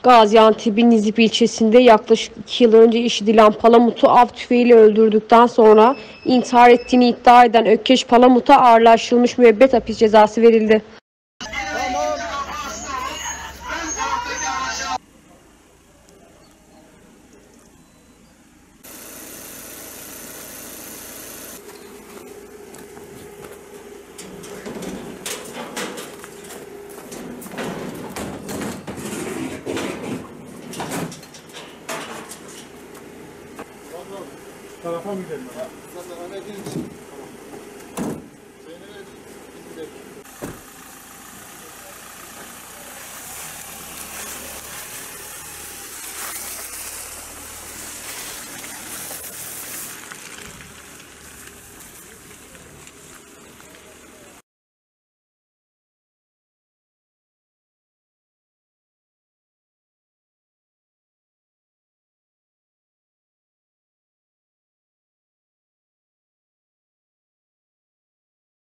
Gaziantep'in Nizip ilçesinde yaklaşık 2 yıl önce işitilen Palamut'u av tüfeğiyle öldürdükten sonra intihar ettiğini iddia eden Ökkeş Palamut'a ağırlaştırılmış müebbet hapis cezası verildi. Tarafa mı gidelim?